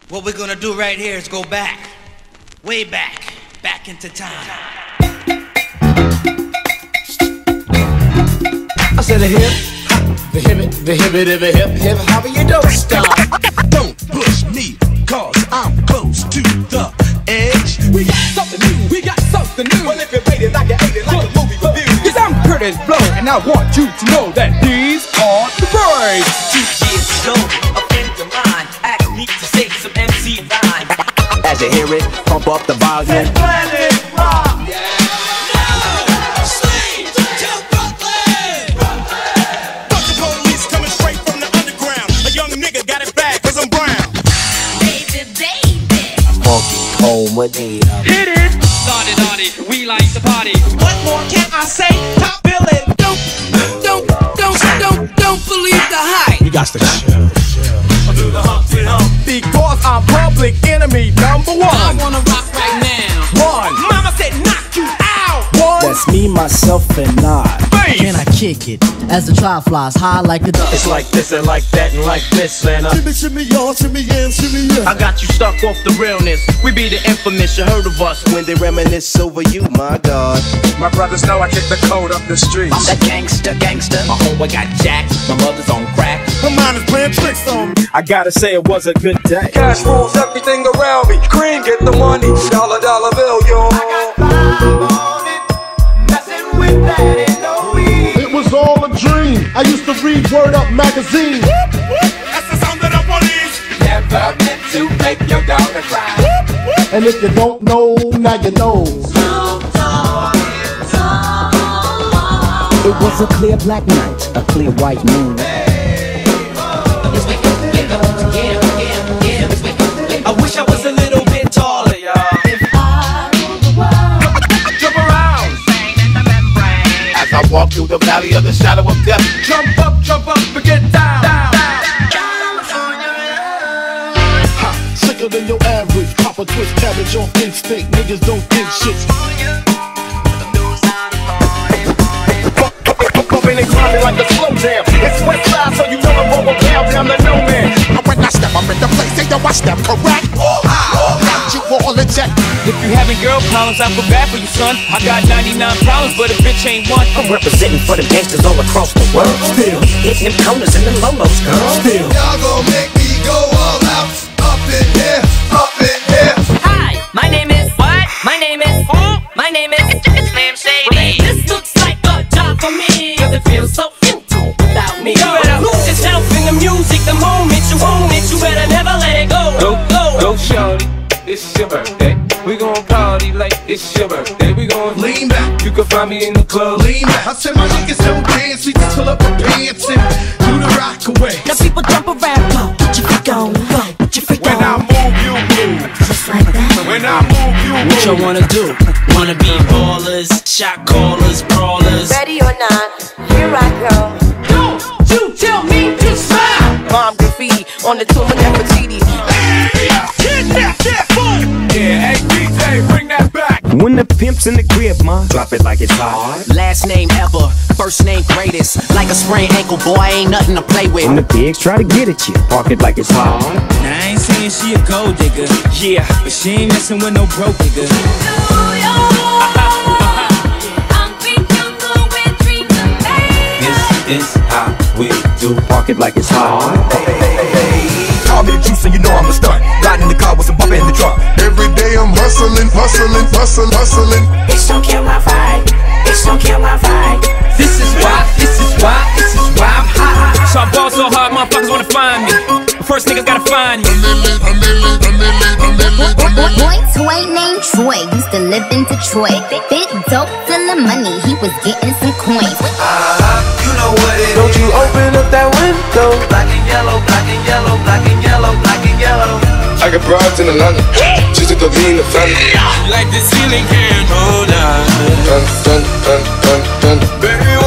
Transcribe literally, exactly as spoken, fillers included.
What we're gonna do right here is go back, way back, back into time. I said a hip, hop, the hip, the hip, the hip, hip, hip, hopper, you don't stop. Don't push me, cause I'm close to the edge. We got something new, we got something new. Well, if you rate it like you ate it, like a movie review. Cause I'm Curtis Blow, and I want you to know that these are the birds. Two years ago, a friend of mine asked me to say some M C rhyme. As you hear it, pump up the volume. Planet Rock! Yeah. Hit it! Started on it, we like to party. What more can I say? Top billing. Don't, don't, don't, don't, don't believe the hype. You got to chill, chill. Do the Humpty Hump. Because I'm public enemy number one. I wanna rock right now. One. Mama said knock you out. One. That's me, myself, and I. Can I kick it as the trial flies high like a duck? It's like this and like that and like this and uh Shimmy, shimmy, y'all, shimmy, yeah, shimmy, yeah. I got you stuck off the realness. We be the infamous, you heard of us when they reminisce over you, my God. My brothers know I kick the code up the streets. I'm that gangster, gangster. My homeboy got jacked, my mother's on crack. Her mind is playing tricks on me. I gotta say it was a good day. Cash rules everything around me. Cream, get the money. Dollar, dollar bill, yo. I got five on it, messing with that ain't no weed. It was all a dream. I used to read Word Up magazine. That's the sound of the police. Never meant to make your daughter cry. And if you don't know, now you know. It was a clear black night, a clear white moon. I wish I was a little bit taller, y'all. Jump around, As I walk through the valley of the shadow of death, jump up, jump up, and get down. down. Ha, sicker than your average. Pop a twist cabbage on instinct. Niggas don't think shit. bumping and grinding like a slow jam. It's West Side, so you know I'm going down, down the no man. And when I step, I'm in the place, say yo, I step correct. Got you all in check. If you having girl problems, I feel bad for you, son. I got ninety-nine problems, but a bitch ain't one. I'm representing for the gangsters all across the world. Still hitting them corners and them lolos, girl. Still y'all gon' make me go all out. Up in here, up in here. Hi, my name is what? My name is hmm? My name is it's Slim Shady. This looks like a job for me, cause it feels so empty without me. You better lose yourself in the music. The moment you own it, you better never let it go. Go, go, go, shorty. It's your birthday. We gon' party like it's your birthday. We gon' lean back. You can find me in the club. Lean back. I said my niggas don't dance. We just pull up our pants and do the rock away. Now people jump around, go, put your freak on, go, put your freak When I on. move, you move. Just like that. When I move, you move. What y'all wanna do? Wanna be ballers, shot callers, brawlers. Ready or not, here I go. Don't you tell me to smile. Bomb graffiti on the tomb of Nefertiti. Yeah, hey D J, bring that back. when the pimp's in the crib, ma, drop it like it's hot. Last name ever, first name greatest. Like a sprained ankle, boy, ain't nothing to play with. When the pigs try to get at you, park it like it's hot. Now I ain't saying she a gold digger, yeah, but she ain't messing with no broke digger. This is how we do, park it like it's hot. Hey, hey, hey, hey. Call me a juice and you know I'm a stunt. Riding in the car with some bump in the trunk. Every day I'm hustling, hustling, hustling, hustling. Bitch, don't kill my vibe. Bitch, don't kill my vibe. This is why, this is why, this is why I'm hot. So I ball so hard, motherfuckers wanna find me. First niggas gotta find me. Boy, toy named Troy used to live in Detroit. Big dope till the money, he was getting some coins. Uh-huh, you know what it is. Don't you open up that window. Black and yellow, black and yellow, black and yellow, black and yellow. I got broads in Atlanta. Just to be in the family. Like the ceiling can't hold on. Dun, dun, dun, dun, dun. Baby,